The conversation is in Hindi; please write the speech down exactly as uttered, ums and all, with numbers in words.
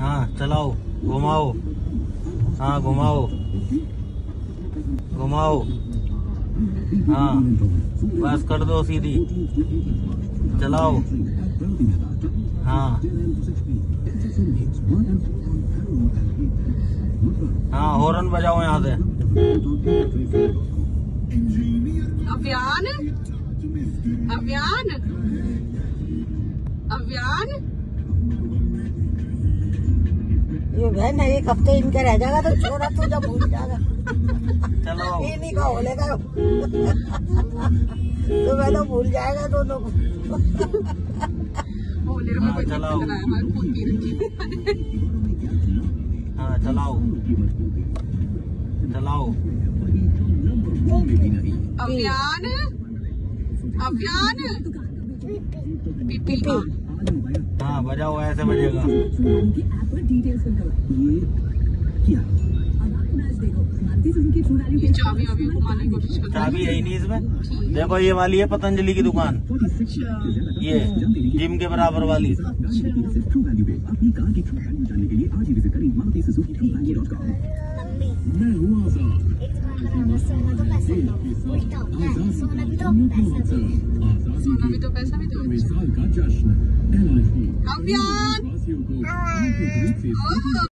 हाँ चलाओ, घुमाओ, हाँ घुमाओ, घुमाओ, हाँ बस कर दो सीधी, चलाओ, हाँ हाँ हॉर्न बजाओ यहाँ से। अभियान अभियान अभियान ये बहन है, एक हफ्ते इनके रह जाएगा तो छोड़ा तो जब भूल जाएगा। चलो ये नहीं का बोलेगा तो मैं तो भूल जाएगा दोनों को। हाँ चलाओ, हाँ चलाओ, चलाओ, अभियान अभियान पीपी हाँ बजाओ, ऐसे बजेगा। चाबी अभी घुमाने की कोशिश कर चाबी है ही नहीं इसमें। देखो ये वाली है पतंजलि की दुकान, ये जिम के बराबर वाली। सोना भी तो पैसा भी तो अभियान।